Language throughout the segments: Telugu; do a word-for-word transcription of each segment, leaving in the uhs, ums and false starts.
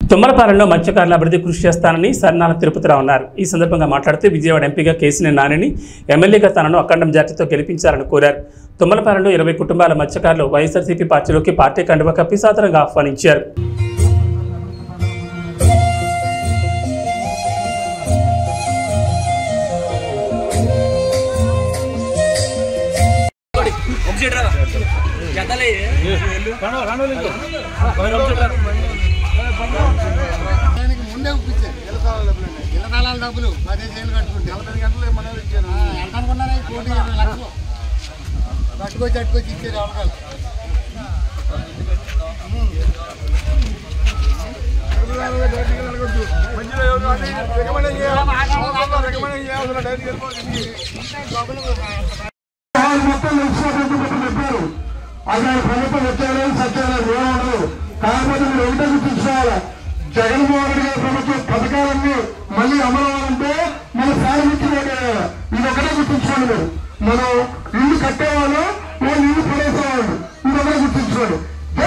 తుమ్మలపాలెంలో మత్స్యకారుల అభివృద్ధి కృషి చేస్తానని సర్నాల తిరుపతిరావు అన్నారు. ఈ సందర్భంగా మాట్లాడుతూ విజయవాడ ఎంపీగా కేసీఆర్ నానిని, ఎమ్మెల్యేగా తనను అఖండం జాతితో గెలిపించాలని కోరారు. తుమ్మలపాలెంలో ఇరవై కుటుంబాల మత్స్యకారులు వైఎస్ఆర్సీపీ పార్టీలోకి పార్టీ కండువా కప్పి సాదరంగా ఆహ్వానించారు. ముందే ఒప్పించారు ఇళ్ళ తాళాల డబ్బులు పదిహేను చేలు కట్టుకుంటే నలభై గంటలు మనం ఇచ్చారు ఎంత అనుకున్నారా కోటి ఇరవై లక్షలు కట్టుకొచ్చి అట్టుకొచ్చి ఇచ్చారు అవకాశం అది ప్రభుత్వం వచ్చారు సత్యాలు ఏమన్నారు. కాకపోతే మీరు ఒకటే గుర్తుంచుకోవాలి, జగన్మోహన్ రెడ్డి గారి ప్రభుత్వం పథకాలన్నీ మళ్ళీ అమలు అవ్వాలంటే మన సారమిత్రులు ఇది ఒకటే గుర్తుంచుకోండి. మీరు మనం ఇల్లు కట్టేవాళ్ళు వాళ్ళు ఇల్లు పడేసేవాళ్ళు ఇది ఒకటే గుర్తుంచుకోండి.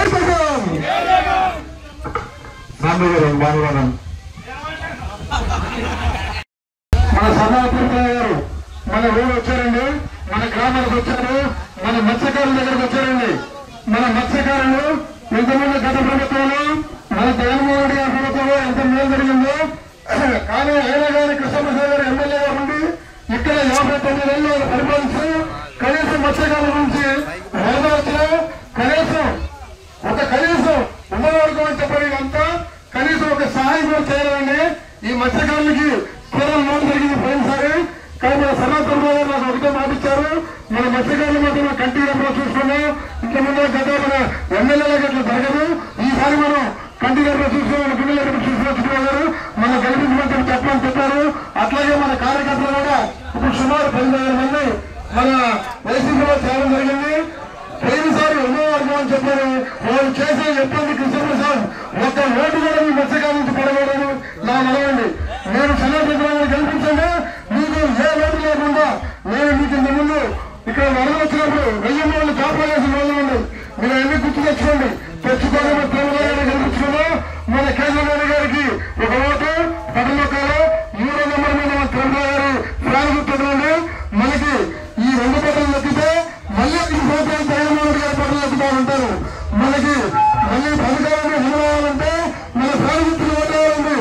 మన సమాధాన గారు మన ఊరు వచ్చారండి, మన గ్రామాలకు వచ్చారు, మన మత్స్యకారుల దగ్గరకు వచ్చారండి. మన మత్స్యకారులు ఇంతమంది గత ప్రభుత్వంలో మన జగన్మోహన్ రెడ్డి గారి ప్రభుత్వంలో ఎంత మేలు జరిగిందో, కానీ అయినా కానీ కృష్ణప్రసాద్ గారు ఎమ్మెల్యే గారు ఉండి ఇక్కడ యాభై తొమ్మిది ఏళ్ళు పరిపాలిస్తూ కనీసం మత్స్యకారుల నుంచి వరద వచ్చినా కనీసం ఒక కనీసం ఉన్నవర్గం అని చెప్పడం అంతా కనీసం ఒక సహాయం కూడా చేయలేదండి. ఈ మత్స్యకారులకి కేవలం లోన్ జరిగింది పోయినసారి. కానీ మన సనాతన గారు నాకు ఒకటే మాటిచ్చారు, మన మత్స్యకారులు మాత్రం కంటి గంటలో చూసుకున్నాం. ఇంత ముందు గత మన ఎమ్మెల్యేలకు అట్లా జరగదు. ఈసారి మనం కంటి గంటలో చూసుకున్నాం, గుండెల గంట చూసుకున్నారు. మనం గెలిపించమంటే చెప్పమని చెప్పారు. అట్లాగే మన కార్యకర్తలు కూడా ఇప్పుడు సుమారు పదివేల మంది మన వైసీపీలో చేయడం జరిగింది. పోయినసారి ఎన్నో వర్గం అని చెప్పారు. వాళ్ళు చేసే చెప్పండి కృష్ణప్రసాద్ ఒక ఓటు కూడా మీ మత్స్యకారుల నుంచి పడకూడదు నా మనవండి. నేను సనాతన గెలిపించండి, మీకు ఏ లోటు లేకుండా నేను మీకు ఇంత ముందు ఇక్కడ వరద వచ్చినప్పుడు వెయ్యి వాళ్ళు కాపాడేసిన రోజులు ఉంది. మీరు అన్ని గుర్తు తెచ్చుకోండి. తెచ్చుకోవడం తెలంగాణ గెలిపించుకున్నా మన కేసీఆర్ గారికి ఒక ఓటు పదమొక్కలు మూడో నెంబర్ మీద మన తెలంగాణ గారు ప్రాణం గుర్తుందండి. మనకి ఈ రెండు పట్టలు నొక్కితే మళ్ళీ ఈ సంవత్సరం జగన్మోహన్ గారి పట్టలు నొక్కుతా ఉంటారు. మనకి మళ్ళీ పథకాలను నిలవాలంటే మన ప్రాణగుర్తులు ఓటేయాలండి.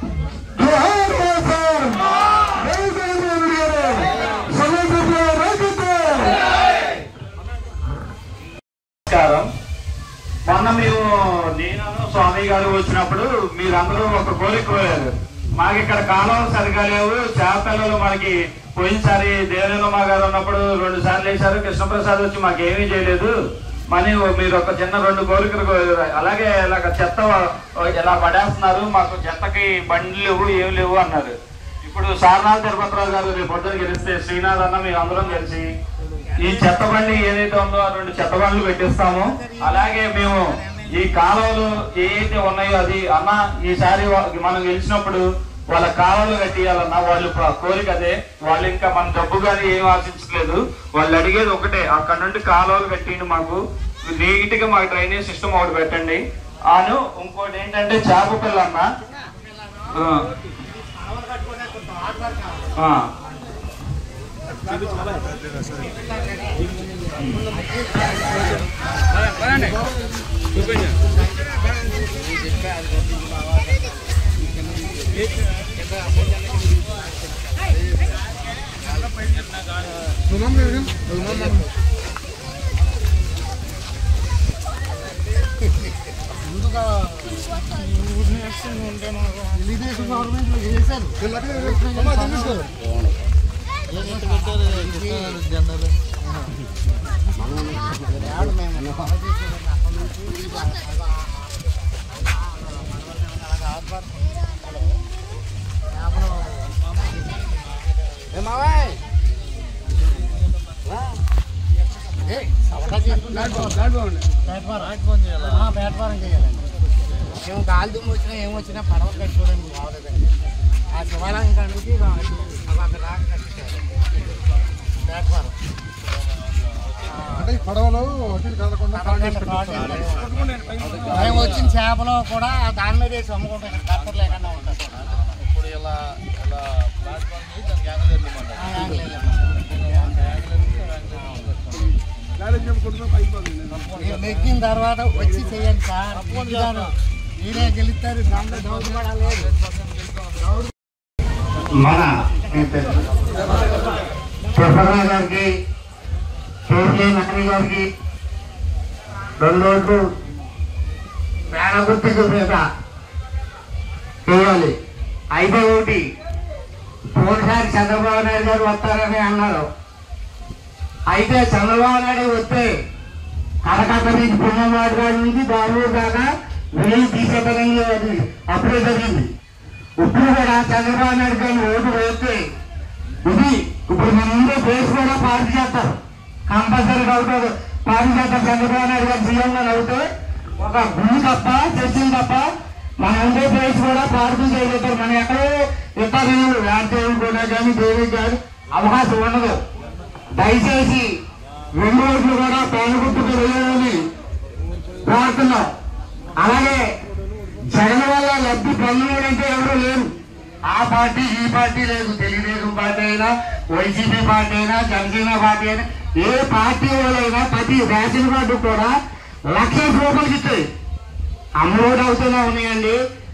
నమస్కారం. మొన్న మేము నేను స్వామి గారు వచ్చినప్పుడు మీరందరూ ఒక కోరిక కోరారు. మాకు ఇక్కడ కాలం సరిగా లేవు, చేపలు మనకి పోయినసారి దేవేంద్రమ్మ గారు ఉన్నప్పుడు రెండు సార్లు వేశారు. కృష్ణప్రసాద్ వచ్చి మాకు ఏమీ చేయలేదు మనీ మీరు ఒక చిన్న రెండు కోరికలు. అలాగే ఇలాగ చెత్త ఇలా పడేస్తున్నారు, మాకు చెత్తకి బండ్లు లేవు ఏమి లేవు అన్నారు. ఇప్పుడు సారనాథ్ తిరుపతిరావు గారు రేపు పొద్దున గెలిస్తే శ్రీనాథ్ అన్న మేము అందరం కలిసి ఈ చెత్త బండి ఏదైతే ఉందో ఆ రెండు చెత్త బండ్లు పెట్టిస్తాము. అలాగే మేము ఈ కాలువలు ఏదైతే ఉన్నాయో అది అన్న ఈసారి మనం గెలిచినప్పుడు వాళ్ళ కాలువలు కట్టియాలన్నా వాళ్ళు కోరిక అదే. వాళ్ళు ఇంకా మన డబ్బు కానీ ఏం ఆశించలేదు. వాళ్ళు అడిగేది ఒకటే, అక్కడ నుండి కాలువలు కట్టిండి, మాకు నీట్ గా మాకు డ్రైనేజ్ సిస్టమ్ ఒకటి పెట్టండి అను. ఇంకోటి ఏంటంటే చేప పిల్ల అన్న ముందుగా తెలుగుదేశం గవర్నమెంట్ లో చేశారు. ప్లాట్ఫారం చేయాలండి. ఏమో గాలి దుమ్ము వచ్చినా ఏమొచ్చినా పడవ కట్టుకోవడానికి బాగోలేదండి. ఆ శివాలయం కాడికి అక్కడ దాకా కట్టించారు ప్లాట్ఫారం. అంటే ఈ పడవలు మేము వచ్చిన చేపలు కూడా దాని మీద వేసి అమ్ముకుంటాం. ఇక్కడ కత్తర్ లేకుండా ఉంటుంది. ఇప్పుడు ఇలా ఇలా మీరు నెగ్గిన తర్వాత వచ్చి చేయండి సార్. మీరే గెలుస్తారు. దాంట్లో డౌట్ కూడా లేదు. మన ప్రసన్న గారికి కేసీ నాని గారికి రెండు రోజులు ప్రాణ గుర్తింపు మీద చేయాలి. అయితే ఒకటి పోయినసారి చంద్రబాబు నాయుడు గారు వస్తారని అన్నారు. అయితే చంద్రబాబు నాయుడు వస్తే కలకత్తా నుంచి పుణ్యవాడి గారి నుంచి బెంగళూరు దాకా వెళ్ళి తీసేతనంగా అప్పుడే జరిగింది. ఇప్పుడు కూడా చంద్రబాబు నాయుడు గారిని ఓటు వేస్తే ఇది ఇప్పుడు మన ముందే బేస్ కూడా పార్టీ చేస్తారు. కంపల్సరీగా అవుతారు. పార్టీ చేస్తారు. చంద్రబాబు నాయుడు గారు సీఎంగా అవుతే ఒక గుడి తప్ప చర్చలు తప్ప మన ఉండే బేస్ కూడా పార్టీ చేయగలుగుతారు. మనం ఎక్కడో ఇతర వ్యాఖ్యలు కూడా కానీ దేనికి కానీ అవకాశం ఉండదు. దయచేసి రెండు రోజులు కూడా పేద గుర్తుకు వెళ్ళాలని కోరుతున్నాం. అలాగే జగన్ వల్ల లబ్ధి పొందడంటే ఎవరు లేరు. ఆ పార్టీ ఈ పార్టీ లేదు. తెలుగుదేశం పార్టీ అయినా వైసీపీ పార్టీ అయినా జనసేన పార్టీ అయినా ఏ పార్టీ వాళ్ళైనా ప్రతి రేషన్ కార్డు కూడా లక్ష రూపాయలకి ఇస్తాయి. అమౌంట్ అవుతూనే ఉన్నాయండి.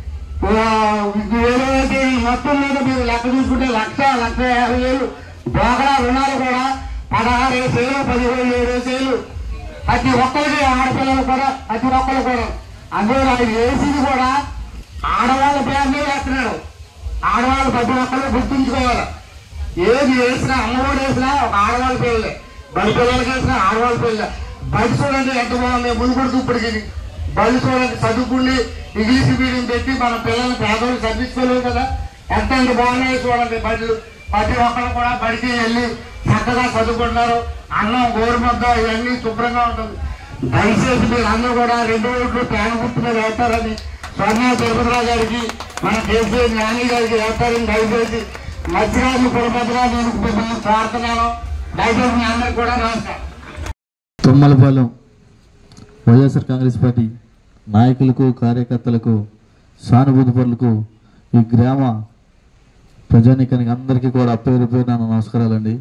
ఏదైతే మొత్తం మీద మీరు లెక్క చూసుకుంటే లక్ష లక్ష యాభై వేలు డోకరా రుణాలు కూడా పదహారు వేసేలు పదిహేను ఏడు వేసేలు ప్రతి ఒక్కరికి ఆడపిల్లలు కూడా ప్రతి ఒక్కరు కూడా అందులో అది వేసింది కూడా ఆడవాళ్ళ పేరు మీద వేస్తున్నాడు. ఆడవాళ్ళు ప్రతి ఒక్కరు గుర్తుంచుకోవాలి. ఏది వేసినా అమ్మఒడి వేసినా ఒక ఆడవాళ్ళ పేర్లే. బడి పిల్లలకి వేసినా ఆడవాళ్ళ పేర్లే. బడి చూడండి ఎంత బాగుంది. ముందు కొడుకు ఇప్పటికి బడి చూడండి చదువుకుని ఇంగ్లీష్ మీడియం పెట్టి మన పిల్లల్ని పేదవాళ్ళు చదివించుకోలేవు కదా. ఎంత ఎంత బాగున్నాయి చూడండి బడులు. ప్రతి ఒక్కరు కూడా బడికి వెళ్ళి చక్కగా చదువుకుంటున్నారు. అన్నం గోరుముద్ద ఇవన్నీ శుభ్రంగా ఉంటుంది. దయచేసి మీరు అందరూ కూడా రెండు ఓట్లు ప్యాన్ గుర్తు మీద వేస్తారని స్వర్ణ తిరుపతిరావు గారికి మన కేసీఆర్ నాని గారికి వేస్తారని దయచేసి మధ్యరాజు పురపతిగా నేను మిమ్మల్ని కోరుతున్నాను. దయచేసి మీ అందరికి కూడా నమస్కారం. తుమ్మలపాలెం వైఎస్ఆర్ కాంగ్రెస్ పార్టీ నాయకులకు కార్యకర్తలకు సానుభూతి పరులకు ఈ గ్రామ ప్రజానీకానికి అందరికీ కూడా పేరు పేరు నా నమస్కారాలండి.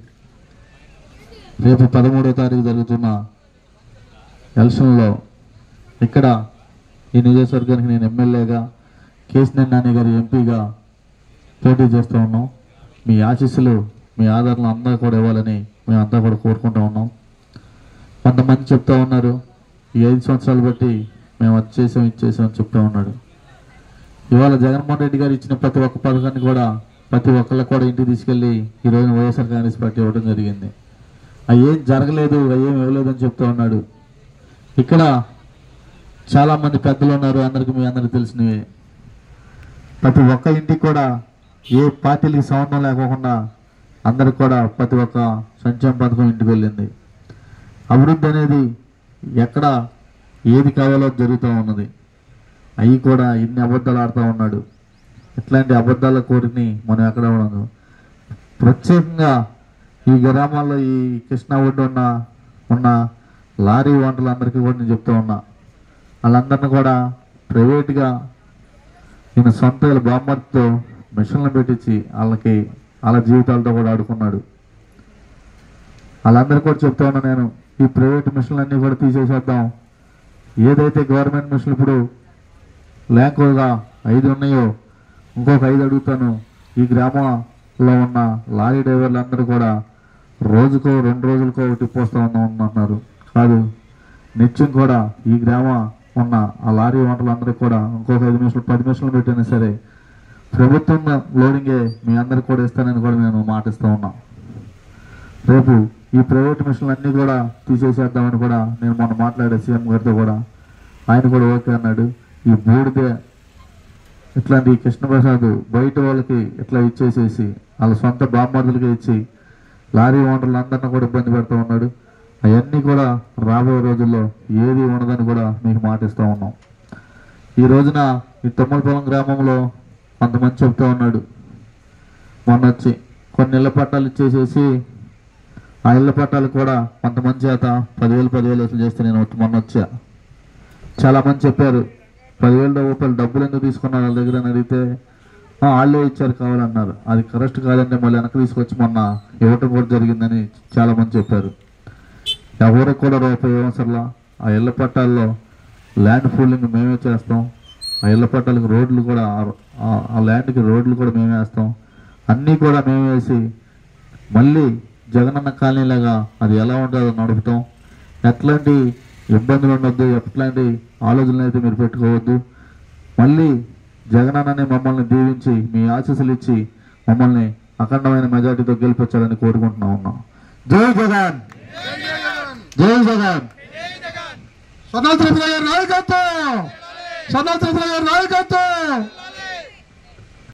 రేపు పదమూడవ తారీఖు జరుగుతున్న ఎలక్షన్లో ఇక్కడ ఈ నియోజకవర్గానికి నేను ఎమ్మెల్యేగా కేసీ నాని గారి ఎంపీగా పోటీ చేస్తూ ఉన్నాం. మీ ఆశీస్సులు మీ ఆదరణ అందరూ కూడా ఇవ్వాలని మేమంతా కూడా కోరుకుంటూ ఉన్నాం. కొంతమంది చెప్తా ఉన్నారు ఈ ఐదు సంవత్సరాలు బట్టి మేము అది చేసాం ఇది చేసాం అని చెప్తూ ఉన్నాడు. ఇవాళ జగన్మోహన్ రెడ్డి గారు ఇచ్చిన ప్రతి ఒక్క పథకాన్ని కూడా ప్రతి ఒక్కళ్ళకి కూడా ఇంటికి తీసుకెళ్ళి ఈరోజు వైఎస్ఆర్ కాంగ్రెస్ పార్టీ ఇవ్వడం జరిగింది. అవి ఏం జరగలేదు అవి ఏం ఇవ్వలేదు అని చెప్తూ ఉన్నాడు. ఇక్కడ చాలామంది పెద్దలు ఉన్నారు. అందరికీ మీ అందరికీ తెలిసినవి. ప్రతి ఒక్క ఇంటికి కూడా ఏ పార్టీలకి సంబంధం లేకోకుండా అందరికి కూడా ప్రతి ఒక్క సంక్షేమ పథకం ఇంటికి వెళ్ళింది. అభివృద్ధి అనేది ఎక్కడ ఏది కావాలో జరుగుతూ ఉన్నది. అవి కూడా ఇన్ని అబద్ధాలు ఆడుతూ ఉన్నాడు. ఇట్లాంటి అబద్ధాల కోరిని మనం ఎక్కడ ఉండదు. ప్రత్యేకంగా ఈ గ్రామాల్లో ఈ కృష్ణా ఒడ్డు ఉన్న ఉన్న లారీ వంటలందరికీ కూడా నేను చెప్తూ ఉన్నా. వాళ్ళందరినీ కూడా ప్రైవేట్గా ఈయన సొంత బామ్మర్తో మిషన్లు పెట్టించి వాళ్ళకి వాళ్ళ జీవితాలతో కూడా ఆడుకున్నాడు. వాళ్ళందరికీ కూడా చెప్తా ఉన్నా నేను ఈ ప్రైవేట్ మిషన్లన్నీ కూడా తీసేసేద్దాం. ఏదైతే గవర్నమెంట్ మిషన్లు ఇప్పుడు లేకుండా ఐదు ఉన్నాయో ఇంకొక ఐదు అడుగుతాను. ఈ గ్రామంలో ఉన్న లారీ డ్రైవర్లు అందరూ కూడా రోజుకో రెండు రోజులకో ఒకటి పోస్తూ ఉంటున్నారు. కాదు నిత్యం కూడా ఈ గ్రామం ఉన్న ఆ లారీ వంటలు అందరూ కూడా ఇంకొక ఐదు నిమిషాలు పది నిమిషాలు పెట్టినా సరే ప్రభుత్వం లోడింగే మీ అందరికి కూడా ఇస్తానని కూడా నేను మాటిస్తూ ఉన్నా. రేపు ఈ ప్రైవేట్ మిషన్లు అన్నీ కూడా తీసేసేద్దామని కూడా నేను మొన్న మాట్లాడే సీఎం గారితో కూడా ఆయన కూడా ఓకే అన్నాడు. ఈ బూడిదే ఇట్లాంటి కృష్ణప్రసాద్ బయట వాళ్ళకి ఇట్లా ఇచ్చేసేసి వాళ్ళ సొంత బామ్మర్దులకి ఇచ్చి లారీ ఓనర్లు అందరినీ కూడా ఇబ్బంది పెడుతూ ఉన్నాడు. అవన్నీ కూడా రాబోయే రోజుల్లో ఏది ఉండదని కూడా మీకు మాటిస్తూ ఉన్నాం. ఈ రోజున ఈ తుమ్మలపాలెం గ్రామంలో కొంతమంది చెప్తూ ఉన్నాడు మొన్న వచ్చి కొన్ని ఇళ్ల పట్టాలు ఇచ్చేసేసి ఆ ఇళ్ల పట్టాలు కూడా కొంతమంది చేత పదివేలు పదివేలు వసూలు చేస్తే నేను మొన్న వచ్చా. చాలా మంది చెప్పారు పదివేల రూపాయలు డబ్బులు ఎందుకు తీసుకున్నారు వాళ్ళ దగ్గర అని అడిగితే వాళ్ళే ఇచ్చారు కావాలన్నారు. అది కరెక్ట్ కాదండి, మళ్ళీ వెనక్కి తీసుకొచ్చి మొన్న ఇవ్వటం కూడా జరిగిందని చాలా మంది చెప్పారు. ఎవరికి కూడా రూపాయి అవసరంలా. ఆ ఇళ్ల పట్టాల్లో ల్యాండ్ పూలింగ్ మేమే చేస్తాం. ఆ ఇళ్ల పట్టాలకు రోడ్లు కూడా ఆ ల్యాండ్కి రోడ్లు కూడా మేమే వేస్తాం. అన్నీ కూడా మేమే వేసి మళ్ళీ జగనన్న కాలనీలాగా అది ఎలా ఉంటుందో నడుపుతాం. ఎట్లాంటి ఇబ్బందులు ఉండొద్దు, ఎట్లాంటి ఆలోచనలు అయితే మీరు పెట్టుకోవద్దు. మళ్ళీ జగనన్నని మమ్మల్ని దీవించి మీ ఆశీస్సులు ఇచ్చి మమ్మల్ని అఖండమైన మెజార్టీతో గెలిపించాలని కోరుకుంటున్నా ఉన్నాం. జై జగన్, జై జగన్. స్వర్ణాల తిరుపతి గారి నాయకత్వం, స్వర్ణాల తిరుపతి గారి నాయకత్వం.